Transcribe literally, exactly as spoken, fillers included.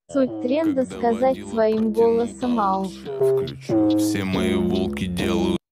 Суть тренда — Когда сказать водила своим по теме голосом «Ау». лучше включу. Все мои волки делают